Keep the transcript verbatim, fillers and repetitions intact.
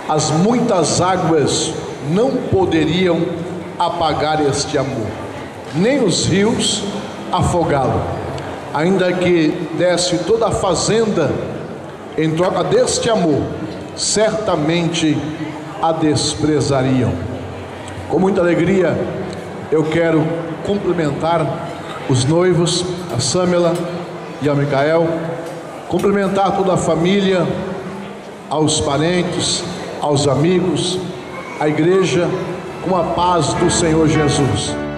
As muitas águas não poderiam apagar este amor, nem os rios afogá-lo. Ainda que desse toda a fazenda em troca deste amor, certamente a desprezariam. Com muita alegria, eu quero cumprimentar os noivos, a Sâmela e a Micael, cumprimentar toda a família, aos parentes, aos amigos, a igreja, com a paz do Senhor Jesus.